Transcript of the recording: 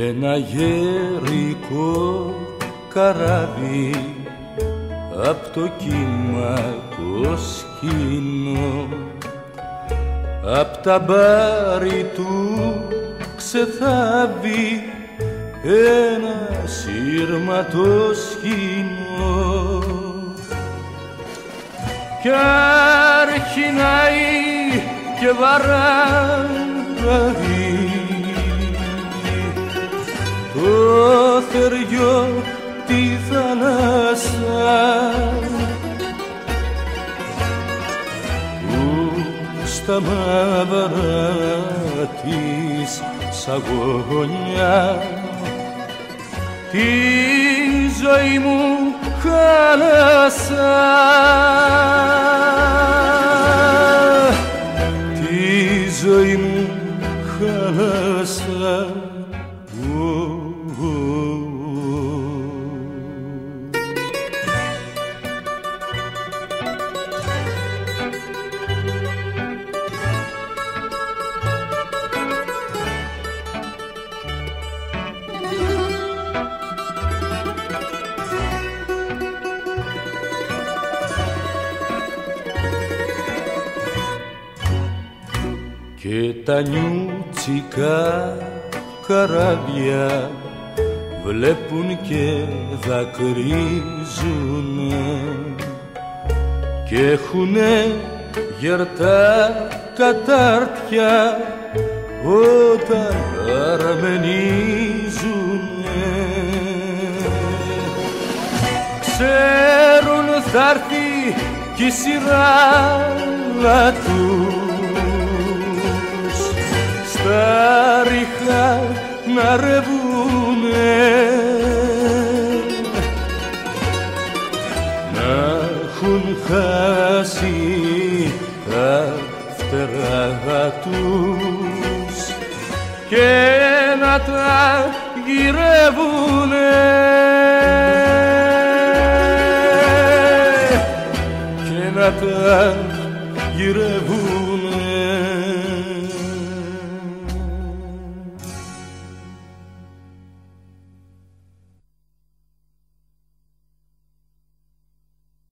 ένα γερικό καράβι απ' το κύμα το σκηνό, απ' τα μπάρι του ξεθάβει ένα σύρματο σκηνό κι αρχινάει και βαράει το θεριό τη θάλασσα που στα μαύρα της σαγόνια τη ζωή μου χάλασα, τη ζωή μου χάλασα. Και τα νιούτσικα καράβια βλέπουν και δακρύζουνε κι έχουνε γερτά κατάρτια όταν αρμενίζουνε. Ξέρουν θα έρθει κι η σειρά τους στα ριχά να ρεβούνε, να έχουν χάσει τα φτερά τους και να τα γυρεύουνε, και να τα γυρεύουνε.